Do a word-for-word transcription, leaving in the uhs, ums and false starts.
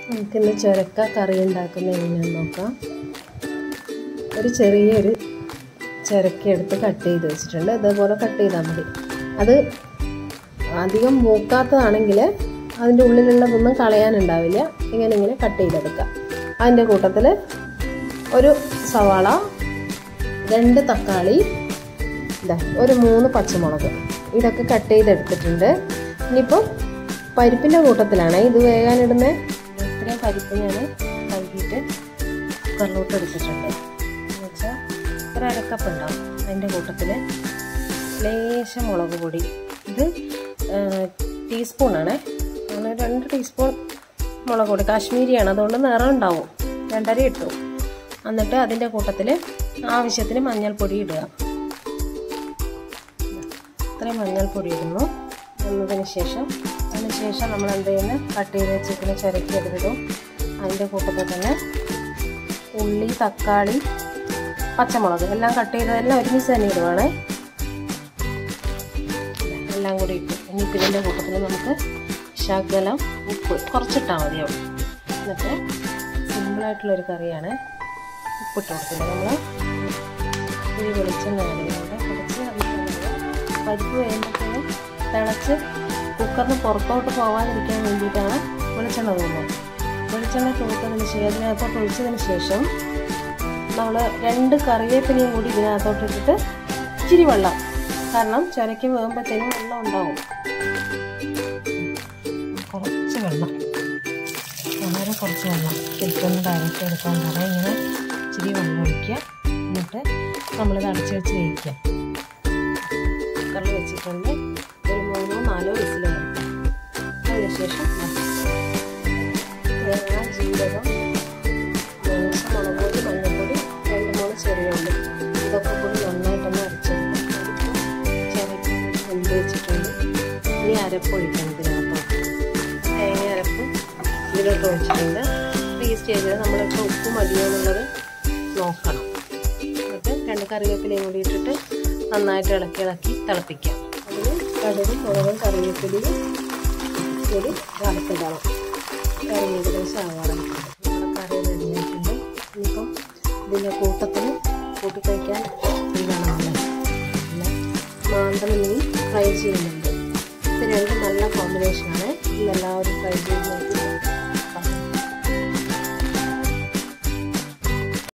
നമുക്കിന്ന് ചുരക്ക കറി ഉണ്ടാക്കുന്ന എങ്ങനെയാണെന്ന് നോക്കാം. ഒരു ചെറിയൊരു ചുരക്ക എടുത്ത് കട്ട് ചെയ്ത് വെച്ചിട്ടുണ്ട്. ഇതേപോലെ കട്ട് ചെയ്താൽ മതി. അത് അധികം മൂക്കാത്തതാണെങ്കിൽ അതിൻ്റെ ഉള്ളിലുള്ളതൊന്നും കളയാനുണ്ടാവില്ല. ഇങ്ങനെ ഇങ്ങനെ കട്ട് ചെയ്തെടുക്കാം. അതിൻ്റെ കൂട്ടത്തിൽ ഒരു സവാള, രണ്ട് തക്കാളി, ഇതാ ഒരു മൂന്ന് പച്ചമുളക്, ഇതൊക്കെ കട്ട് ചെയ്തെടുത്തിട്ടുണ്ട്. ഇനിയിപ്പോൾ പരിപ്പിൻ്റെ കൂട്ടത്തിലാണ് ഇത് വേകാനിടുന്നത്. ഇത്രയും പരിപ്പ് ഞാൻ കഴുകിയിട്ട് കുക്കറിലോട്ട് എടുത്തിട്ടുണ്ട്. എന്ന് വെച്ചാൽ ഒരു അരക്കപ്പ് ഉണ്ടാവും. അതിൻ്റെ കൂട്ടത്തിൽ ലേശം മുളക് പൊടി, ഇത് ടീസ്പൂണാണ്, അങ്ങനെ രണ്ട് ടീസ്പൂൺ മുളക് പൊടി, കാശ്മീരിയാണ്, അതുകൊണ്ട് നിറം ഉണ്ടാവും. രണ്ടര ഇട്ടു. എന്നിട്ട് അതിൻ്റെ കൂട്ടത്തിൽ ആവശ്യത്തിന് മഞ്ഞൾപ്പൊടി ഇടുക. ഇത്രയും മഞ്ഞൾപ്പൊടി ഇടുന്നു. എന്നതിന് ശേഷം അതിന് ശേഷം നമ്മൾ എന്ത് ചെയ്യുന്നത്, കട്ട് ചെയ്ത് വെച്ചിരിക്കുന്ന ചുരക്കി എടുത്തിടും. അതിൻ്റെ കൂട്ടത്തിൽ തന്നെ ഉള്ളി, തക്കാളി, പച്ചമുളക് എല്ലാം കട്ട് ചെയ്തതെല്ലാം ഒരുമിച്ച് തന്നെ ഇടുവാണേ. എല്ലാം കൂടി ഇട്ടു. ഇനിയിപ്പോൾ ഇതിൻ്റെ കൂട്ടത്തിൽ നമുക്ക് ശകലം ഉപ്പ് കുറച്ചിട്ടാൽ മതിയാവും. എന്നിട്ട് സിമ്പിളായിട്ടുള്ളൊരു കറിയാണ്. ഉപ്പിട്ട് കൊടുത്തില്ല നമ്മൾ. ഈ വെളിച്ചെണ്ണ ആയതുകൊണ്ട് കുറച്ച് പരിപ്പ് വേകുമ്പോഴത്തേനും തിളച്ച് കുക്കറിന് പുറത്തോട്ട് പോകാതിരിക്കാൻ വേണ്ടിയിട്ടാണ് വെളിച്ചെണ്ണ തൂക്കുന്നത്. വെളിച്ചെണ്ണ തൂത്തതിന് ശേഷം അതിനകത്തോട്ട് ഒഴിച്ചതിന് ശേഷം നമ്മൾ രണ്ട് കറിവേപ്പിലയും കൂടി ഇതിനകത്തോട്ട് ഇട്ടിട്ട് ഇച്ചിരി വെള്ളം, കാരണം ചുരയ്ക്ക് വേകുമ്പോഴത്തേനും വെള്ളം ഉണ്ടാവും. കുറച്ച് വെള്ളം, വളരെ കുറച്ച് വെള്ളം ശരിക്കൊന്ന് ഡയറക്റ്റ് എടുക്കാൻ പറയാം. ഇങ്ങനെ ഇച്ചിരി വെള്ളം ഒഴിക്കുക. എന്നിട്ട് നമ്മളിത് അടച്ച് വെച്ച് വേവിക്കുക. കുക്കറിൽ വെച്ചിട്ടുണ്ട്. ഒരു മൂന്നോ നാലോ വിസിൽ വരട്ടെ. അതിനുശേഷം തേങ്ങ, ജീരകം, ലേശം മുളക് പൊടി, മഞ്ഞൾപ്പൊടി, രണ്ട് മൂന്ന് ചെറിയ ഉള്ളി, ഇതൊക്കെ കൂടി നന്നായിട്ടൊന്ന് അരച്ചെടുക്കും. ചുരക്കി വെന്ത് വെച്ചിട്ടുണ്ട്. ഇനി അരപ്പൊഴിക്കണം ഇതിനകത്ത്. തേങ്ങ അരപ്പ് ഇതിലോട്ട് ഒഴിച്ചിട്ടുണ്ട്. ഈ സ്റ്റേജിൽ നമ്മളിപ്പോൾ ഉപ്പ് മതിയോ എന്നുള്ളത് നോക്കണം. എന്നിട്ട് രണ്ട് കറിവേപ്പിലയും കൂടി ഇട്ടിട്ട് നന്നായിട്ട് ഇളക്കി ഇളക്കി തിളപ്പിക്കാം. അതിന് കടുകും മുളകും കറിവേപ്പിലയും കൂടി വറുത്തിടണം. കറി ഏകദേശം ആവാറുണ്ട്. നമ്മുടെ കറി റെഡിയായിട്ടുണ്ട്. ഇനിയിപ്പം ഇതിൻ്റെ കൂട്ടത്തിന് കൂട്ടി കഴിക്കാൻ ഇതാണ് പിന്നെ മാന്തൽ മീൻ ഫ്രൈ ചെയ്യുന്നുണ്ട്. ഇത് രണ്ടും നല്ല കോമ്പിനേഷനാണ്. ഇതെല്ലാവരും ഫ്രൈ ചെയ്ത് നോക്കി.